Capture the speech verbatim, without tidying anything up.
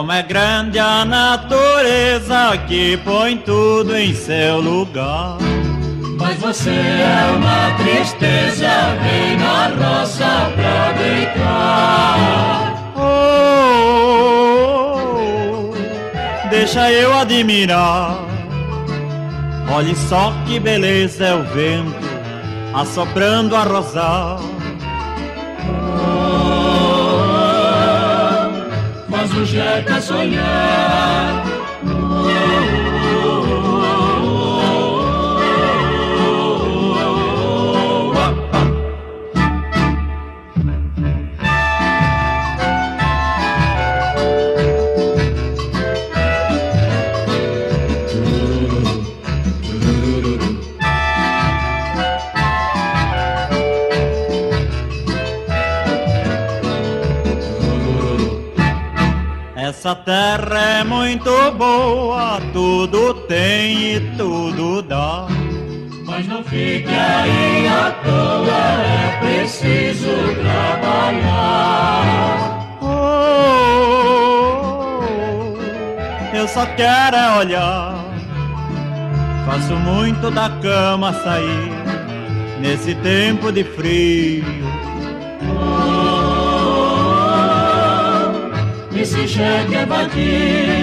Como é grande a natureza que põe tudo em seu lugar. Mas você é uma tristeza, vem na roça pra deitar. Oh, oh, oh, deixa eu admirar. Olhe só que beleza é o vento assoprando a rosar. Oh, faz o jeito é sonhar. Essa terra é muito boa, tudo tem e tudo dá. Mas não fique aí à toa, é preciso trabalhar. Oh, eu só quero é olhar. Faço muito da cama sair nesse tempo de frio. E se chega a bater